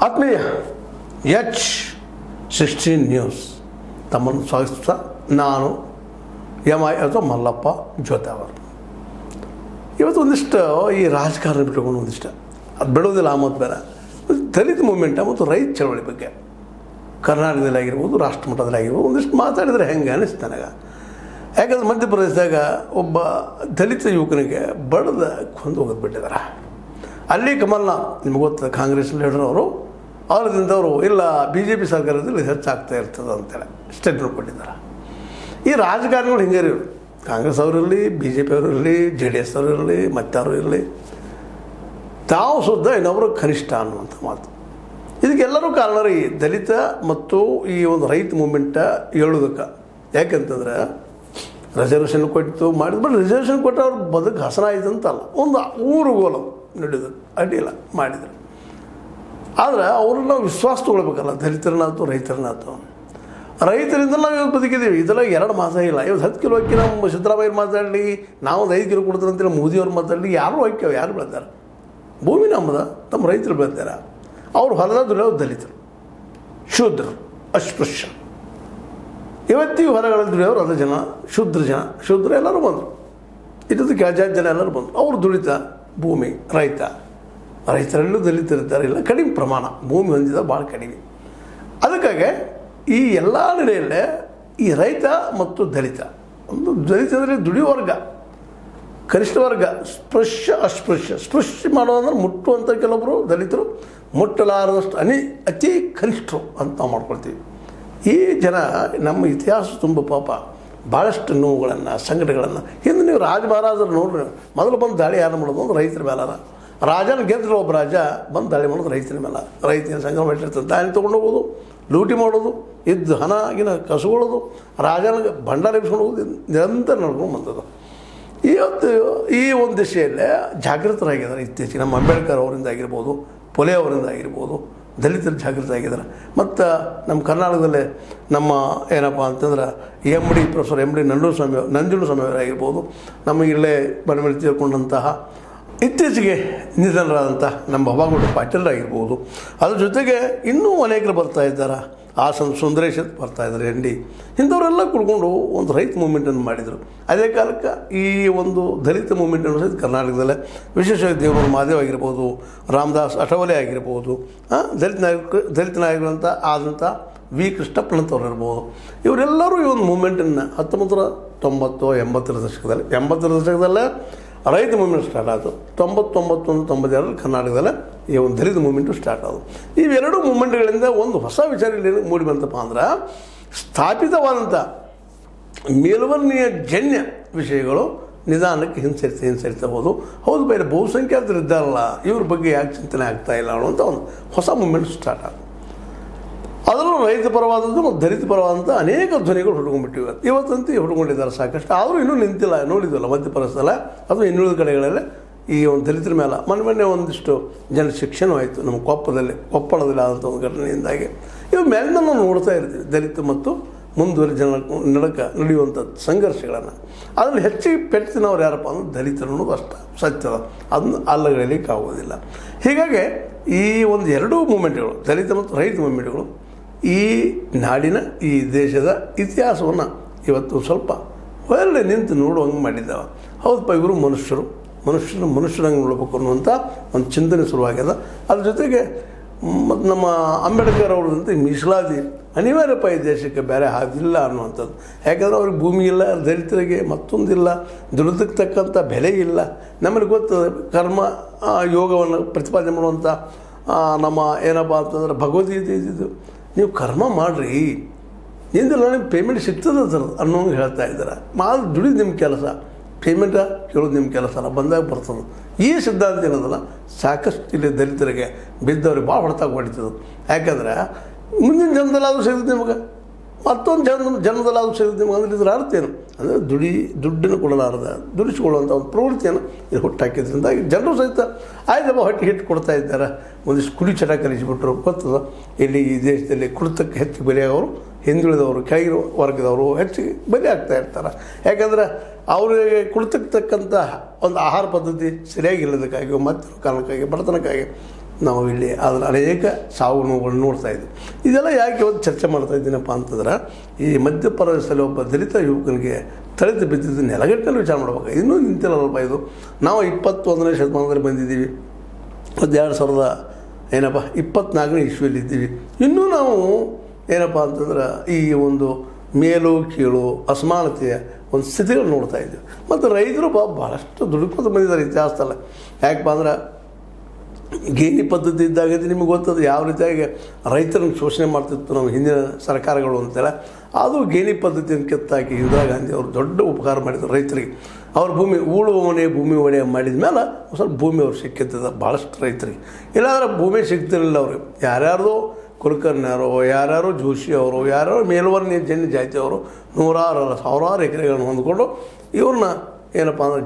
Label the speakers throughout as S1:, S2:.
S1: ಆತ್ಮೀಯ H16 news ತಮ್ಮನ್ನು ಸ್ವಾಗತಿಸ್ತಾ ನಾನು MI ಅಥವಾ ಮಲ್ಲಪ್ಪ ಜೋತಾವರ್. ಇವತ್ತು ಒಂದಿಷ್ಟು ಈ ರಾಜಕಾರಣ ಬಿಟ್ಕೊಂಡು ಒಂದಿಷ್ಟು ಅದು ಬಿಡೋದಿಲ್ಲ. ಮತ್ತು ಬೇರೆ ದಲಿತ ಮೂಮೆಂಟ ಮತ್ತು ರೈತ ಚಳವಳಿ ಬಗ್ಗೆ ಕರ್ನಾಟಕದಲ್ಲಿ ಆಗಿರ್ಬೋದು, ರಾಷ್ಟ್ರ ಮಟ್ಟದಲ್ಲಿ ಆಗಿರ್ಬೋದು ಒಂದಿಷ್ಟು ಮಾತಾಡಿದರೆ ಹೆಂಗೆ ಅನ್ನಿಸ್ತು ನನಗೆ. ಯಾಕಂದ್ರೆ ಮಧ್ಯಪ್ರದೇಶದಾಗ ಒಬ್ಬ ದಲಿತ ಯುವಕನಿಗೆ ಬಡದ ಕೊಂದು ಹೋಗೋದು ಬಿಟ್ಟಿದ್ದಾರೆ. ಅಲ್ಲಿ ಕಮಲ್ನಾಥ್ ನಿಮ್ಗೆ ಗೊತ್ತದ ಕಾಂಗ್ರೆಸ್ ಲೀಡರ್ ಅವರು ಅವರದಿಂದವರು ಇಲ್ಲ BJP ಸರ್ಕಾರದಲ್ಲಿ ಹೆಚ್ಚಾಗ್ತಾ ಇರ್ತದೆ ಅಂತೇಳಿ ಸ್ಟೇಟ್ಮೆಂಟ್ ಕೊಟ್ಟಿದ್ದಾರೆ. ಈ ರಾಜಕಾರಣಿಗಳು ಹಿಂಗೆ ಇರೋರು, ಕಾಂಗ್ರೆಸ್ ಅವರಿರಲಿ, BJP ಅವರಿರಲಿ, JDS ಅವರಿರಲಿ, ಮತ್ತಾರು ಇರಲಿ, ತಾವು ಸುದ್ದ ಇನ್ನೊಬ್ಬರು ಕನಿಷ್ಠ ಅನ್ನುವಂಥ ಮಾತು. ಇದಕ್ಕೆಲ್ಲರೂ ಕಾರಣ ರೀ ದಲಿತ ಮತ್ತು ಈ ಒಂದು ರೈತ ಮೂಮೆಂಟ ಹೇಳೋದಕ್ಕೆ. ಯಾಕೆಂತಂದ್ರೆ ರಿಸರ್ವೇಷನ್ ಕೊಟ್ಟು ಮಾಡಿದ್ರು, ಬಟ್ ರಿಸರ್ವೇಷನ್ ಕೊಟ್ಟು ಅವ್ರ ಬದುಕು ಹಸನ ಆಯ್ತು ಅಂತಲ್ಲ, ಒಂದು ಊರುಗೋಲು ನಡೆಯೋದು ಅಡ್ಡಿಲ್ಲ ಮಾಡಿದ್ರು. ಆದರೆ ಅವ್ರನ್ನ ನಾವು ವಿಶ್ವಾಸ ತೊಗೊಳ್ಬೇಕಲ್ಲ, ದಲಿತರನ್ನಾಯ್ತು ರೈತರನ್ನಾಯ್ತು. ರೈತರಿಂದ ನಾವು ಇವತ್ತು ಬದುಕಿದ್ದೀವಿ. ಇದೆಲ್ಲ 2 ಮಾಸ ಇಲ್ಲ. ಇವತ್ತು 10 ಕಿಲೋ ಅಕ್ಕಿ ನಮ್ಮ ಸಿದ್ದರಾಮಯ್ಯ ಮಾತಾಡಲಿ, ನಾವು 5 ಕಿಲೋ ಕೊಡ್ತಾರೆ ಅಂತೇಳಿ ಮೋದಿಯವ್ರು ಮಾತಾಡಲಿ, ಯಾರು ಹಾಕ್ಯಾವ, ಯಾರು ಬೆಳ್ತಾರೆ? ಭೂಮಿ ನಮ್ಮದ, ತಮ್ಮ ರೈತರು ಬೆಳ್ತಾರೆ. ಅವ್ರು ಹೊಲದ ದುಡಿಯೋರು ದಲಿತರು, ಶೂದ್ರರು, ಅಸ್ಪೃಶ್ಯ. ಇವತ್ತಿಗೂ ಹೊಲಗಳಲ್ಲಿ ದುಡಿಯೋರು ಅದ ಜನ, ಶೂದ್ರ ಎಲ್ಲರೂ ಬಂದರು. ಇದಕ್ಕೆ ಜಾತಿ ಜನ ಎಲ್ಲರೂ ಬಂದರು. ಅವರು ದುಡಿತ ಭೂಮಿ ರೈತರಲ್ಲೂ ದಲಿತರಿದ್ದಾರೆ, ಇಲ್ಲ ಕಡಿಮೆ ಪ್ರಮಾಣ, ಭೂಮಿ ಹೊಂದಿದ ಭಾಳ ಕಡಿಮೆ. ಅದಕ್ಕಾಗಿ ಈ ಎಲ್ಲ ನಡೆಯಲ್ಲೇ ಈ ರೈತ ಮತ್ತು ದಲಿತ, ಒಂದು ದಲಿತ ಅಂದರೆ ದುಡಿಯೋ ವರ್ಗ, ಕನಿಷ್ಠ ವರ್ಗ, ಸ್ಪೃಶ್ಯ ಮಾಡೋದಂದ್ರೆ ಮುಟ್ಟುವಂಥ ಕೆಲವೊಬ್ಬರು ದಲಿತರು, ಮುಟ್ಟಲಾರದಷ್ಟು ಅತಿ ಕನಿಷ್ಠರು ಅಂತ ನಾವು ಮಾಡ್ಕೊಳ್ತೀವಿ. ಈ ಜನ ನಮ್ಮ ಇತಿಹಾಸ ತುಂಬ ಪಾಪ ಭಾಳಷ್ಟು ನೋವುಗಳನ್ನು, ಸಂಕಟಗಳನ್ನು. ಹಿಂದೆ ನೀವು ರಾಜ ಮಹಾರಾಜರು ನೋಡ್ರಿ, ಮೊದಲು ಬಂದು ದಾಳಿ ಯಾರು ಮಾಡೋದು ಅಂದ್ರೆ ರೈತರ ಮೇಲಾರ. ರಾಜನ ಗೆದ್ದರು ಒಬ್ಬ ರಾಜ, ಬಂದು ದಾಳಿ ಮಾಡೋದು ರೈತನ ಮೇಲೆ. ರೈತನ ಸಂಗ್ರಹ ಮಾಡಿರ್ತಾರೆ, ದಾಳಿ ತೊಗೊಂಡು ಹೋಗೋದು, ಲೂಟಿ ಮಾಡೋದು, ಇದ್ದು ಹಣಗಿನ ಕಸುಕೊಳ್ಳೋದು, ರಾಜನಿಗೆ ಭಂಡಾರ ಎಬ್ಸ್ಕೊಂಡು ಹೋಗೋದು ನಿರಂತರ ನಡ್ಕೊಂಡು ಬಂದದ್ದು. ಇವತ್ತು ಈ ಒಂದು ದಿಶೆಯಲ್ಲೇ ಜಾಗೃತರಾಗಿದ್ದಾರೆ. ಇತ್ತೀಚೆಗೆ ನಮ್ಮ ಅಂಬೇಡ್ಕರ್ ಅವರಿಂದ ಆಗಿರ್ಬೋದು, ಪೊಲೆ ಅವರಿಂದ ಆಗಿರ್ಬೋದು, ದಲಿತರು ಜಾಗೃತ ಆಗಿದ್ದಾರೆ. ಮತ್ತು ನಮ್ಮ ಕರ್ನಾಟಕದಲ್ಲೇ ನಮ್ಮ ಏನಪ್ಪ ಅಂತಂದ್ರೆ MD ಪ್ರೊಫೆಸರ್ MD ನಂಜುಂಡಸ್ವಾಮಿ ಅವರಾಗಿರ್ಬೋದು, ನಮ್ಮ ಇಲ್ಲೇ ಮನೆ ತೀರ್ಕೊಂಡಂತಹ ಇತ್ತೀಚೆಗೆ ನಿಧನರಾದಂಥ ನಮ್ಮ ಭವಾಗೌಡ ಪಾಟೀಲರಾಗಿರ್ಬೋದು, ಅದ್ರ ಜೊತೆಗೆ ಇನ್ನೂ ಅನೇಕರು ಬರ್ತಾ ಇದ್ದಾರೆ. ಸುಂದರೇಶ್ ಬರ್ತಾ ಇದ್ದಾರೆ, ND ಇಂಥವರೆಲ್ಲ ಕುಡ್ಕೊಂಡು ಒಂದು ರೈತ ಮೂಮೆಂಟನ್ನು ಮಾಡಿದರು. ಅದೇ ಕಾಲಕ್ಕೆ ಈ ಒಂದು ದಲಿತ ಮೂಮೆಂಟ್ ಅನ್ನೋದು ಕರ್ನಾಟಕದಲ್ಲೇ ವಿಶೇಷವಾಗಿ ದೇವರ ಮಹಾದೇವ್ ಆಗಿರ್ಬೋದು, ರಾಮದಾಸ್ ಅಠವಲೆ ಆಗಿರ್ಬೋದು, ದಲಿತ ನಾಯಕರಂತ ಆದಂಥ V ಕೃಷ್ಣಪ್ಪನಂತವ್ರು ಇರ್ಬೋದು. ಇವರೆಲ್ಲರೂ ಈ ಒಂದು ಮೂಮೆಂಟನ್ನು 1990-80ರ ದಶಕದಲ್ಲೇ ರೈತ ಮೂಮೆಂಟ್ ಸ್ಟಾರ್ಟ್ ಆಯಿತು. 91-92 ಕರ್ನಾಟಕದಲ್ಲೇ ಈ ಒಂದು ದಲಿತ ಮೂಮೆಂಟು ಸ್ಟಾರ್ಟ್ ಆದವು. ಇವೆರಡು ಮೂಮೆಂಟ್ಗಳಿಂದ ಒಂದು ಹೊಸ ವಿಚಾರ ಇಲ್ಲಿ ಮೂಡಿ ಬಂತಪ್ಪ ಅಂದ್ರೆ, ಸ್ಥಾಪಿತವಾದಂಥ ಮೇಲ್ವರ್ಣೀಯ ಜನ್ಯ ವಿಷಯಗಳು ನಿಧಾನಕ್ಕೆ ಹಿಂಸರಿತಾ ಹೋದು. ಹೌದು, ಬೇರೆ ಬಹುಸಂಖ್ಯಾತರು ಇದ್ದಾರಲ್ಲ, ಇವ್ರ ಬಗ್ಗೆ ಯಾಕೆ ಚಿಂತನೆ ಆಗ್ತಾ ಇಲ್ಲ ಅನ್ನುವಂಥ ಒಂದು ಹೊಸ ಮೂಮೆಂಟ್ ಸ್ಟಾರ್ಟ್ ಆಯಿತು. ಅದರಲ್ಲೂ ರೈತ ಪರವಾದದ್ದು ಮತ್ತು ದಲಿತ ಪರವಾದಂಥ ಅನೇಕ ಧ್ವನಿಗಳು ಹುಡ್ಕೊಂಡ್ಬಿಟ್ಟಿವೆ. ಇವತ್ತಂತೂ ಹುಡ್ಕೊಂಡಿದ್ದಾರೆ ಸಾಕಷ್ಟು. ಆದರೂ ಇನ್ನೂ ನಿಂತಿಲ್ಲ, ನೋಡಿದ್ವಲ್ಲ ಮಧ್ಯಪ್ರದೇಶದಲ್ಲ, ಅದು ಇನ್ನುಳಿದ ಕಡೆಗಳಲ್ಲೇ ಈ ಒಂದು ದಲಿತರ ಮೇಲೆ ಮೊನ್ನೆ ಒಂದಿಷ್ಟು ಜನ ಶಿಕ್ಷಣವಾಯಿತು. ನಮ್ಮ ಕೊಪ್ಪಳದಲ್ಲಿ ಆದಂಥ ಒಂದು ಘಟನೆಯಿಂದಾಗಿ ಇವು ಮೇಲಿಂದ ನಾವು ನೋಡ್ತಾ ಇರ್ತೀವಿ ದಲಿತ ಮತ್ತು ಮುಂದುವರಿ ಜನ ನಡೆಯುವಂಥ ಸಂಘರ್ಷಗಳನ್ನು. ಅದರಲ್ಲಿ ಹೆಚ್ಚಿಗೆ ಪೆಟ್ಟಿನವ್ರು ಯಾರಪ್ಪ ಅಂದ್ರೆ ದಲಿತರು ಅನ್ನೋದು ಅಷ್ಟು ಸತ್ಯದ, ಅದನ್ನು ಅಲ್ಲಗಳಿಲಿಕ್ಕೆ ಆಗೋದಿಲ್ಲ. ಹೀಗಾಗಿ ಈ ಒಂದು ಎರಡೂ ಮೂಮೆಂಟ್ಗಳು, ದಲಿತ ಮತ್ತು ರೈತ ಮೂಮೆಂಟ್ಗಳು, ಈ ನಾಡಿನ ಈ ದೇಶದ ಇತಿಹಾಸವನ್ನು ಇವತ್ತು ಸ್ವಲ್ಪ ಒಳ್ಳೆ ನಿಂತು ನೋಡುವಂಗೆ ಮಾಡಿದ್ದಾವೆ. ಹೌದಪ್ಪ, ಇವರು ಮನುಷ್ಯರಂಗೆ ನೋಡಬೇಕು ಅನ್ನುವಂಥ ಒಂದು ಚಿಂತನೆ ಶುರುವಾಗ್ಯದ. ಅದ್ರ ಜೊತೆಗೆ ಮತ್ತು ನಮ್ಮ ಅಂಬೇಡ್ಕರ್ ಅವ್ರದಂತ ಮೀಸಲಾತಿ ಅನಿವಾರ್ಯಪ್ಪ ಈ ದೇಶಕ್ಕೆ, ಬೇರೆ ಹಾದಿಲ್ಲ ಅನ್ನುವಂಥದ್ದು. ಯಾಕಂದರೆ ಅವ್ರಿಗೆ ಭೂಮಿ ಇಲ್ಲ, ದಲಿತರಿಗೆ ಮತ್ತೊಂದಿಲ್ಲ, ದುಡಿದಕ್ಕೆ ತಕ್ಕಂಥ ಬೆಲೆ ಇಲ್ಲ. ನಮಗೆ ಗೊತ್ತದ ಕರ್ಮ ಯೋಗವನ್ನು ಪ್ರತಿಪಾದನೆ ಮಾಡುವಂಥ ನಮ್ಮ ಏನಪ್ಪ ಅಂತಂದ್ರೆ ಭಗವದ್ಗೀತೆ ಇದ್ದಿದ್ದು, ನೀವು ಕರ್ಮ ಮಾಡಿರಿ, ನಿಂದೆಲ್ಲ ನಿಮ್ಗೆ ಪೇಮೆಂಟ್ ಸಿಗ್ತದೆ ಅನ್ನೋಂಗೆ ಹೇಳ್ತಾ ಇದ್ದಾರೆ. ದುಡಿದು ನಿಮ್ಮ ಕೆಲಸ, ಪೇಮೆಂಟ ಕೇಳೋದು ನಿಮ್ಮ ಕೆಲಸ ಅಲ್ಲ, ಬಂದಾಗ ಬರ್ತದೆ. ಈ ಸಿದ್ಧಾಂತ ಏನದಲ್ಲ, ಸಾಕಷ್ಟು ಇಲ್ಲಿ ದಲಿತರಿಗೆ ಬಿದ್ದವ್ರಿಗೆ ಭಾಳ ಹೊಡೆತಾಗ ಹೊಡಿತದೆ. ಯಾಕಂದ್ರೆ ಮುಂದಿನ ಜನ್ಮದಲ್ಲಾದರೂ ಸಿಗುತ್ತೆ ನಿಮಗೆ, ಮತ್ತೊಂದು ಜನ್ಮದಲ್ಲಾದರೂ ಸಿಗುತ್ತೆ ನಿಮಗೆ. ಅಂದ್ರೆ ಇದ್ರ ಅರ್ಥ ಏನು ಅಂದರೆ ದುಡ್ಡನ್ನು ಕೊಡಲಾರದ ದುಡಿಸ್ಕೊಳ್ಳುವಂಥ ಒಂದು ಪ್ರವೃತ್ತಿಯನ್ನು ಇದು ಹುಟ್ಟಾಕಿದ್ರಿಂದ ಜನರು ಸಹಿತ ಆಯ್ತಪ್ಪ ಹೊಟ್ಟೆ ಹಿಟ್ಟು ಕೊಡ್ತಾ ಇದ್ದಾರೆ. ಒಂದಿಷ್ಟು ಕುಡಿ ಚಟ ಕಲಿಸಿಬಿಟ್ರು. ಗೊತ್ತದ, ಇಲ್ಲಿ ಈ ದೇಶದಲ್ಲಿ ಕುಡಿತಕ್ಕೆ ಹೆಚ್ಚು ಬೆಲೆಯವರು, ಹಿಂದುಳಿದವರು, ಕೆಳಗಿರೋ ವರ್ಗದವರು ಹೆಚ್ಚಿಗೆ ಬಲಿ ಆಗ್ತಾ ಇರ್ತಾರೆ. ಯಾಕಂದರೆ ಅವರಿಗೆ ಕುಡಿತಕ್ಕೆ ತಕ್ಕಂಥ ಒಂದು ಆಹಾರ ಪದ್ಧತಿ ಸರಿಯಾಗಿಲ್ಲದಕ್ಕಾಗಿ, ಮತ್ತು ಕಾರಣಕ್ಕಾಗಿ, ಬಡತನಕ್ಕಾಗಿ ನಾವು ಇಲ್ಲಿ ಅದರ ಅನೇಕ ಸಾವು ನೋವುಗಳನ್ನು ನೋಡ್ತಾ ಇದ್ವಿ. ಇದೆಲ್ಲ ಯಾಕೆ ಇವತ್ತು ಚರ್ಚೆ ಮಾಡ್ತಾ ಇದ್ದೀನಪ್ಪ ಅಂತಂದ್ರೆ, ಈ ಮಧ್ಯಪ್ರದೇಶದಲ್ಲಿ ಒಬ್ಬ ದಲಿತ ಯುವಕನಿಗೆ ತಳಿತು ಬಿದ್ದಿದ್ದು ನೆಲಗಟ್ಟಿನಲ್ಲಿ ವಿಚಾರ ಮಾಡ್ಬೇಕು. ಇನ್ನೂ ನಿಂತಿರಲ್ಲಪ್ಪ ಇದು. ನಾವು 21ನೇ ಶತಮಾನದಲ್ಲಿ ಬಂದಿದ್ದೀವಿ, 2024ನೇ ಇಸ್ವಿಯಲ್ಲಿದ್ದೀವಿ. ಇನ್ನೂ ನಾವು ಏನಪ್ಪ ಅಂತಂದ್ರೆ ಈ ಒಂದು ಮೇಲು ಕೀಳು ಅಸಮಾನತೆಯ ಒಂದು ಸ್ಥಿತಿಗಳು ನೋಡ್ತಾ ಇದ್ದೀವಿ. ಮತ್ತು ರೈತರು ಭಾಳಷ್ಟು ದುಡುಕೋದು ಬಂದಿದ್ದಾರೆ ಇತಿಹಾಸದಲ್ಲ. ಯಾಕಪ್ಪ ಅಂದ್ರೆ ಗೇಣಿ ಪದ್ಧತಿ ಇದ್ದಾಗೈತಿ ನಿಮಗೆ ಗೊತ್ತದು ಯಾವ ರೀತಿಯಾಗಿ ರೈತರನ್ನು ಶೋಷಣೆ ಮಾಡ್ತಿತ್ತು ನಮ್ಮ ಹಿಂದಿನ ಸರ್ಕಾರಗಳು ಅಂತೇಳಿ. ಅದು ಗೇಣಿ ಪದ್ಧತಿಯನ್ನು ಕಿತ್ತಾಕಿ ಇಂದಿರಾ ಗಾಂಧಿ ಅವರು ದೊಡ್ಡ ಉಪಕಾರ ಮಾಡಿದ್ರು ರೈತರಿಗೆ. ಅವ್ರ ಭೂಮಿ ಉಳುವವನೇ ಭೂಮಿ ಒಡೆಯ ಮಾಡಿದ ಮೇಲೆ ಸ್ವಲ್ಪ ಭೂಮಿ ಅವ್ರು ಸಿಕ್ಕಿರ್ತದೆ ಭಾಳಷ್ಟು ರೈತರಿಗೆ. ಇಲ್ಲಾಂದ್ರೆ ಭೂಮಿ ಸಿಗ್ತಿರಲಿಲ್ಲ ಅವ್ರಿಗೆ. ಯಾರ್ಯಾರ್ದೋ ಕುಲಕರ್ಣಿಯವರು, ಯಾರ್ಯಾರೋ ಜೋಶಿ ಅವರು, ಯಾರ್ಯಾರೋ ಮೇಲ್ವರ್ಣೀಯ ಜನ ಜಾತಿಯವರು ನೂರಾರು ಸಾವಿರಾರು ಎಕರೆಗಳನ್ನು ಹೊಂದ್ಕೊಂಡು ಇವ್ರನ್ನ ಏನಪ್ಪ ಅಂದ್ರೆ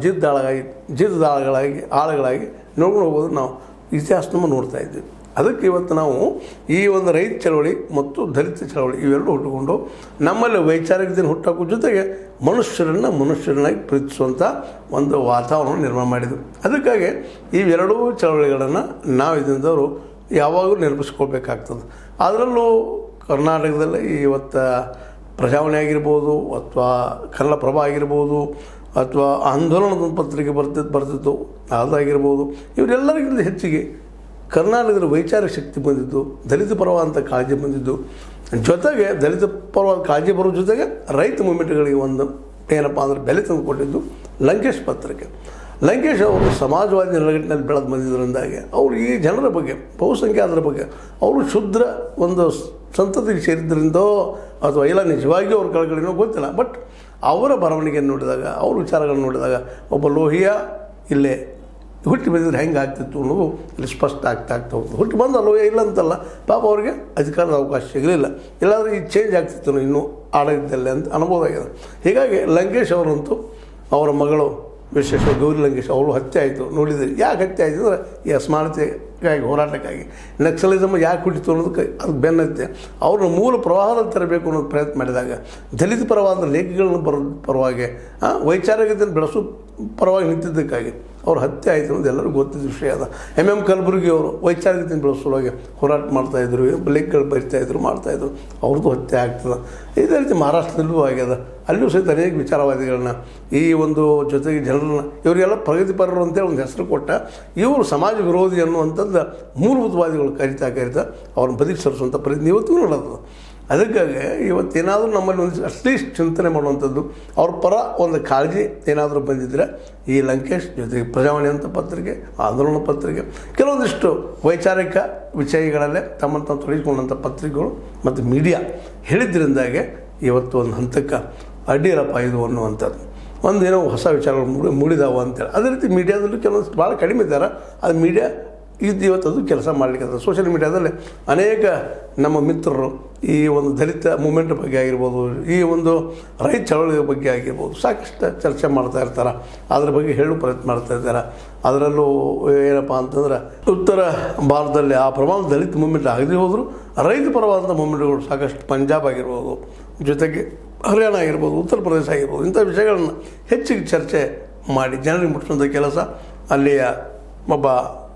S1: ಜಿದ್ದಾಳಗಳಾಗಿ ಆಳುಗಳಾಗಿ ನೋಡ್ಕೊಂಡು ಹೋಗೋದು ನಾವು ಇತಿಹಾಸವನ್ನು ನೋಡ್ತಾ ಇದ್ದೀವಿ. ಅದಕ್ಕೆ ಇವತ್ತು ನಾವು ಈ ಒಂದು ರೈತ ಚಳವಳಿ ಮತ್ತು ದಲಿತ ಚಳವಳಿ ಇವೆರಡೂ ಹುಟ್ಟುಕೊಂಡು ನಮ್ಮಲ್ಲಿ ವೈಚಾರಿಕತೆಯನ್ನು ಹುಟ್ಟಾಕೋ ಜೊತೆಗೆ ಮನುಷ್ಯರನ್ನಾಗಿ ಪ್ರೀತಿಸುವಂಥ ಒಂದು ವಾತಾವರಣ ನಿರ್ಮಾಣ ಮಾಡಿದ್ವಿ. ಅದಕ್ಕಾಗಿ ಇವೆರಡೂ ಚಳವಳಿಗಳನ್ನು ನಾವು ಇದರಿಂದವರು ಯಾವಾಗಲೂ ನಿರ್ಮಿಸ್ಕೊಳ್ಬೇಕಾಗ್ತದೆ. ಅದರಲ್ಲೂ ಕರ್ನಾಟಕದಲ್ಲಿ ಇವತ್ತು ಪ್ರಜಾವಾಣಿ ಆಗಿರ್ಬೋದು ಅಥವಾ ಕನ್ನಡಪ್ರಭ ಆಗಿರ್ಬೋದು ಅಥವಾ ಆಂದೋಲನದ ಪತ್ರಿಕೆ ಬರ್ತಿತ್ತು ಅದಾಗಿರ್ಬೋದು, ಇವರೆಲ್ಲರಿಗಿಂತ ಹೆಚ್ಚಿಗೆ ಕರ್ನಾಟಕದಲ್ಲಿ ವೈಚಾರಿಕ ಶಕ್ತಿ ಬಂದಿದ್ದು, ದಲಿತ ಪರವಾದಂಥ ಕಾಳಜಿ ಬಂದಿದ್ದು, ಜೊತೆಗೆ ದಲಿತ ಪರವಾದ ಕಾಳಜಿ ಬರೋ ಜೊತೆಗೆ ರೈತ ಮೂಮೆಂಟ್ಗಳಿಗೆ ಒಂದು ಏನಪ್ಪ ಅಂದರೆ ಬೆಲೆ ತಂದು ಕೊಟ್ಟಿದ್ದು ಲಂಕೇಶ್ ಪತ್ರಿಕೆ. ಲಂಕೇಶ್ ಅವರು ಸಮಾಜವಾದಿ ನೆಲಗಟ್ಟಿನಲ್ಲಿ ಬೆಳೆದು ಬಂದಿದ್ದರಿಂದಾಗಿ ಅವರು ಈ ಜನರ ಬಗ್ಗೆ, ಬಹುಸಂಖ್ಯಾತರ ಬಗ್ಗೆ ಅವರು ಶುದ್ಧ ಒಂದು ಸಂತತಿಗೆ ಸೇರಿದ್ದರಿಂದೋ ಅಥವಾ ಇಲ್ಲ ನಿಜವಾಗಿಯೂ ಅವ್ರ ಕಳಕಳಿನೋ ಗೊತ್ತಿಲ್ಲ. ಬಟ್ ಅವರ ಬರವಣಿಗೆಯನ್ನು ನೋಡಿದಾಗ, ಅವ್ರ ವಿಚಾರಗಳನ್ನು ನೋಡಿದಾಗ ಒಬ್ಬ ಲೋಹಿಯ ಇಲ್ಲೇ ಹುಟ್ಟಿ ಬಂದಿದ್ರೆ ಹೆಂಗೆ ಆಗ್ತಿತ್ತು ಅನ್ನೋದು ಇಲ್ಲಿ ಸ್ಪಷ್ಟ ಆಗ್ತಾ ಹೋಗ್ತದೆ. ಹುಟ್ಟಿ ಬಂದ ಲೋಹಿಯ ಇಲ್ಲ ಅಂತಲ್ಲ, ಪಾಪ ಅವರಿಗೆ ಅಧಿಕಾರದ ಅವಕಾಶ ಸಿಗಲಿಲ್ಲ. ಇಲ್ಲಾಂದರೆ ಈ ಚೇಂಜ್ ಆಗ್ತಿತ್ತು ಇನ್ನೂ ಆಡಳಿತದಲ್ಲಿ ಅಂತ ಅನ್ಬೋದಾಗಿದೆ. ಹೀಗಾಗಿ ಲಂಕೇಶ್ ಅವರಂತೂ ಅವರ ಮಗಳು ವಿಶೇಷವಾಗಿ ಗೌರಿ ಲಂಕೇಶ್ ಅವರು ಹತ್ಯೆ ಆಯಿತು. ನೋಡಿದ್ರಿ ಯಾಕೆ ಹತ್ಯೆ ಆಯಿತು ಅಂದರೆ ಈ ಅಸಮಾನತೆಗಾಗಿ ಹೋರಾಟಕ್ಕಾಗಿ, ನಕ್ಸಲಿಸಮ್ ಯಾಕೆ ಹುಟ್ಟಿತು ಅನ್ನೋದಕ್ಕೆ ಅದು ಬೆನ್ನತ್ತೆ. ಅವ್ರನ್ನ ಮೂಲ ಪ್ರವಾಹದಲ್ಲಿ ತರಬೇಕು ಅನ್ನೋದು ಪ್ರಯತ್ನ ಮಾಡಿದಾಗ ದಲಿತ ಪರವಾದ ಲೇಖಗಳನ್ನು ಪರವಾಗಿ ವೈಚಾರಿಕತೆಯನ್ನು ಬೆಳೆಸೋ ಪರವಾಗಿ ನಿಂತಿದ್ದಕ್ಕಾಗಿ ಅವ್ರ ಹತ್ಯೆ ಆಯಿತು ಅನ್ನೋದು ಎಲ್ಲರಿಗೂ ಗೊತ್ತಿದ್ದ ವಿಷಯ ಅದ. MM ಕಲಬುರ್ಗಿ ಅವರು ವೈಚಾರಿಕತೆಯನ್ನು ಬೆಳೆಸೋಳಗೆ ಹೋರಾಟ ಮಾಡ್ತಾಯಿದ್ರು, ಲೇಖಗಳು ಬರಿತಾಯಿದ್ರು, ಮಾಡ್ತಾಯಿದ್ರು. ಅವ್ರದ್ದು ಹತ್ಯೆ ಆಗ್ತದೆ. ಇದೇ ರೀತಿ ಮಹಾರಾಷ್ಟ್ರದಲ್ಲೂ ಆಗ್ಯದ. ಅಲ್ಲೂ ಸಹಿತ ಅನೇಕ ವಿಚಾರವಾದಿಗಳನ್ನ ಈ ಒಂದು ಜೊತೆಗೆ ಜನರನ್ನ ಇವರಿಗೆಲ್ಲ ಪ್ರಗತಿಪರರು ಅಂತೇಳಿ ಒಂದು ಹೆಸರು ಕೊಟ್ಟ ಇವರು ಸಮಾಜ ವಿರೋಧಿ ಅನ್ನುವಂಥದ್ದು ಮೂಲಭೂತವಾದಿಗಳು ಕರಿತಾ ಅವ್ರನ್ನ ಬದುಕಿ ಸರಿಸುವಂಥ ಪ್ರಯತ್ನ ಇವತ್ತಿಗೂ ನೋಡೋದು. ಅದಕ್ಕಾಗಿ ಇವತ್ತೇನಾದರೂ ನಮ್ಮಲ್ಲಿ ಒಂದು ಅಟ್ಲೀಸ್ಟ್ ಚಿಂತನೆ ಮಾಡುವಂಥದ್ದು, ಅವ್ರ ಪರ ಒಂದು ಕಾಳಜಿ ಏನಾದರೂ ಬಂದಿದ್ದರೆ ಈ ಲಂಕೇಶ್ ಜೊತೆಗೆ ಪ್ರಜಾವಾಣಿ ಅಂತ ಪತ್ರಿಕೆ, ಆಂದೋಲನ ಪತ್ರಿಕೆ, ಕೆಲವೊಂದಿಷ್ಟು ವೈಚಾರಿಕ ವಿಷಯಗಳಲ್ಲೇ ತಮ್ಮನ್ನು ತಾವು ತೊಡಗಿಸಿಕೊಂಡಂಥ ಪತ್ರಿಕೆಗಳು ಮತ್ತು ಮೀಡಿಯಾ ಹೇಳಿದ್ದರಿಂದಾಗೆ ಇವತ್ತು ಒಂದು ಹಂತಕ್ಕೆ ಅಡ್ಡಿರಪ್ಪ ಇದು ಅನ್ನುವಂಥದ್ದು ಒಂದೇನೋ ಹೊಸ ವಿಚಾರಗಳು ಮೂಡಿದಾವ ಅಂತೇಳಿ. ಅದೇ ರೀತಿ ಮೀಡಿಯಾದಲ್ಲೂ ಕೆಲವೊಂದು ಭಾಳ ಕಡಿಮೆ ಇದ್ದಾರೆ. ಅದು ಮೀಡಿಯಾ ಇವತ್ತು ಅದು ಕೆಲಸ ಮಾಡಲಿಕ್ಕೆ ಸೋಷಿಯಲ್ ಮೀಡಿಯಾದಲ್ಲಿ ಅನೇಕ ನಮ್ಮ ಮಿತ್ರರು ಈ ಒಂದು ದಲಿತ ಮೂಮೆಂಟ್ ಬಗ್ಗೆ ಆಗಿರ್ಬೋದು, ಈ ಒಂದು ರೈತ ಚಳವಳಿಯ ಬಗ್ಗೆ ಆಗಿರ್ಬೋದು ಸಾಕಷ್ಟು ಚರ್ಚೆ ಮಾಡ್ತಾ ಇರ್ತಾರೆ. ಅದ್ರ ಬಗ್ಗೆ ಹೇಳೋ ಪ್ರಯತ್ನ ಮಾಡ್ತಾ ಇದ್ದಾರೆ. ಅದರಲ್ಲೂ ಏನಪ್ಪ ಅಂತಂದ್ರೆ ಉತ್ತರ ಭಾರತದಲ್ಲಿ ಆ ಪ್ರಮಾಣ ದಲಿತ ಮೂಮೆಂಟ್ ಆಗದೆ ಹೋದರೂ ರೈತ ಪರವಾದಂಥ ಮೂಮೆಂಟ್ಗಳು ಸಾಕಷ್ಟು ಪಂಜಾಬ್ ಆಗಿರ್ಬೋದು, ಜೊತೆಗೆ ಹರಿಯಾಣ ಆಗಿರ್ಬೋದು, ಉತ್ತರ ಪ್ರದೇಶ ಆಗಿರ್ಬೋದು, ಇಂಥ ವಿಷಯಗಳನ್ನು ಹೆಚ್ಚಿಗೆ ಚರ್ಚೆ ಮಾಡಿ ಜನರಿಗೆ ಮುಟ್ಟಿಸುವಂಥ ಕೆಲಸ ಅಲ್ಲಿಯ ಒಬ್ಬ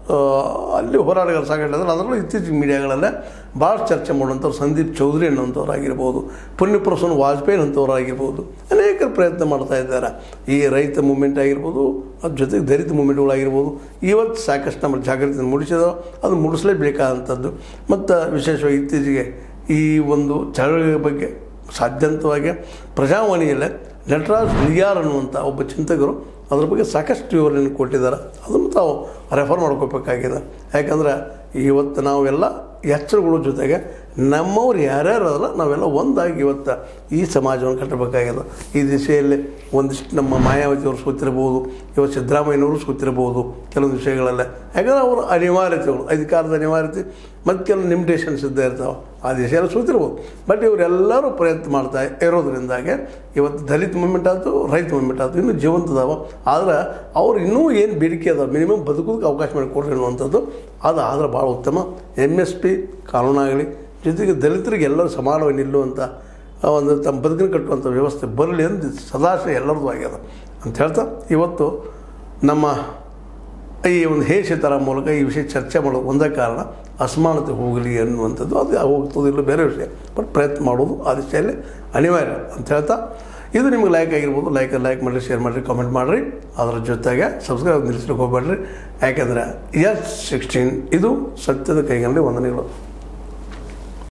S1: ಅಲ್ಲಿ ಹೋರಾಟಗಾರ ಸಾಕಷ್ಟು ಅದರಲ್ಲೂ ಇತ್ತೀಚಿನ ಮೀಡಿಯಾಗಳಲ್ಲೇ ಭಾಳ ಚರ್ಚೆ ಮಾಡುವಂಥವ್ರು ಸಂದೀಪ್ ಚೌಧರಿ ಅನ್ನೋಂಥವ್ರು ಆಗಿರ್ಬೋದು, ಪುಣ್ಯಪುರುಷನ್ ವಾಜಪೇಯಿ ಅಂಥವ್ರು ಆಗಿರ್ಬೋದು, ಅನೇಕರು ಪ್ರಯತ್ನ ಮಾಡ್ತಾ ಇದ್ದಾರೆ. ಈ ರೈತ ಮೂಮೆಂಟ್ ಆಗಿರ್ಬೋದು, ಅದ್ರ ಜೊತೆಗೆ ದಲಿತ ಮೂಮೆಂಟ್ಗಳಾಗಿರ್ಬೋದು ಇವತ್ತು ಸಾಕಷ್ಟು ನಮ್ಮ ಜಾಗೃತಿಯನ್ನು ಮೂಡಿಸಿದೋ ಅದು ಮೂಡಿಸಲೇಬೇಕಾದಂಥದ್ದು. ಮತ್ತು ವಿಶೇಷವಾಗಿ ಇತ್ತೀಚೆಗೆ ಈ ಒಂದು ಚಳವಳಿಯ ಬಗ್ಗೆ ಸಾಧ್ಯಂತವಾಗಿ ಪ್ರಜಾವಾಣಿಯಲ್ಲೇ ನಟರಾಜ್ ಹುಲಿಯಾರ್ ಅನ್ನುವಂಥ ಒಬ್ಬ ಚಿಂತಕರು ಅದ್ರ ಬಗ್ಗೆ ಸಾಕಷ್ಟು ವಿವರಣೆಯನ್ನು ಕೊಟ್ಟಿದ್ದಾರೆ. ಅದನ್ನು ತಾವು ರೆಫರ್ ಮಾಡ್ಕೋಬೇಕಾಗಿದೆ. ಯಾಕಂದ್ರೆ ಇವತ್ತು ನಾವೆಲ್ಲ ಎಚ್ಚರಗಳ ಜೊತೆಗೆ ನಮ್ಮವ್ರು ಯಾರ್ಯಾರು ಅದಲ್ಲ ನಾವೆಲ್ಲ ಒಂದಾಗಿ ಇವತ್ತು ಈ ಸಮಾಜವನ್ನು ಕಟ್ಟಬೇಕಾಗಿದೆ. ಈ ದಿಶೆಯಲ್ಲಿ ಒಂದಿಷ್ಟು ನಮ್ಮ ಮಾಯಾವತಿಯವರು ಸೋತಿರ್ಬೋದು, ಇವತ್ತು ಸಿದ್ದರಾಮಯ್ಯನವರು ಸೋತಿರ್ಬೋದು ಕೆಲವೊಂದು ವಿಷಯಗಳಲ್ಲೇ. ಯಾಕಂದರೆ ಅವರು ಅನಿವಾರ್ಯತೆಗಳು, ಅಧಿಕಾರದ ಅನಿವಾರ್ಯತೆ ಮತ್ತು ಕೆಲವು ಲಿಮಿಟೇಷನ್ಸ್ ಇದ್ದೇ ಇರ್ತಾವೆ. ಆ ದಿಶೆಯಲ್ಲಿ ಸೋತಿರ್ಬೋದು. ಬಟ್ ಇವರೆಲ್ಲರೂ ಪ್ರಯತ್ನ ಮಾಡ್ತಾ ಇರೋದ್ರಿಂದಾಗೆ ಇವತ್ತು ದಲಿತ ಮೂಮೆಂಟ್ ಆಯಿತು, ರೈತ ಮೂಮೆಂಟ್ ಆಯಿತು ಇನ್ನೂ ಜೀವಂತದಾವ. ಆದರೆ ಅವ್ರು ಇನ್ನೂ ಏನು ಬೇಡಿಕೆ ಅದಾವೆ ಮಿನಿಮಮ್ ಬದುಕೋದಕ್ಕೆ ಅವಕಾಶ ಮಾಡಿಕೊಡ್ರಿ ಅನ್ನುವಂಥದ್ದು ಅದು ಆದರೆ ಭಾಳ ಉತ್ತಮ. MSP ಕಾನೂನಾಗಲಿ, ಜೊತೆಗೆ ದಲಿತರಿಗೆ ಎಲ್ಲರೂ ಸಮಾನವಾಗಿ ನಿಲ್ಲುವಂಥ ಒಂದು ತಮ್ಮ ಬದುಕನ್ನು ಕಟ್ಟುವಂಥ ವ್ಯವಸ್ಥೆ ಬರಲಿ ಅಂತ ಸದಾಶಯ ಎಲ್ಲರದ್ದು ಆಗ್ಯದ ಅಂತ ಹೇಳ್ತಾ ಇವತ್ತು ನಮ್ಮ ಈ ಒಂದು ಹೇಷಿತರ ಮೂಲಕ ಈ ವಿಷಯ ಚರ್ಚೆ ಮಾಡೋದು ಒಂದೇ ಕಾರಣ, ಅಸಮಾನತೆ ಹೋಗಲಿ ಅನ್ನುವಂಥದ್ದು. ಅದು ಹೋಗ್ತದಿಲ್ಲ ಬೇರೆ ವಿಷಯ, ಬಟ್ ಪ್ರಯತ್ನ ಮಾಡೋದು ಆ ದಿಶೆಯಲ್ಲಿ ಅನಿವಾರ್ಯ ಅಂತ ಹೇಳ್ತಾ, ಇದು ನಿಮ್ಗೆ ಲೈಕ್ ಆಗಿರ್ಬೋದು. ಲೈಕ್ ಮಾಡಿರಿ, ಶೇರ್ ಮಾಡಿರಿ, ಕಾಮೆಂಟ್ ಮಾಡಿರಿ. ಅದರ ಜೊತೆಗೆ ಸಬ್ಸ್ಕ್ರೈಬ್ ನಿಲ್ಲಿಸ್ಲಿಕ್ಕೆ ಹೋಗ್ಬೇಡ್ರಿ. ಯಾಕೆಂದರೆ S16 ಇದು ಸತ್ಯದ ಕೈಗನ್ನಡಿ. ವಂದನೆಗಳು.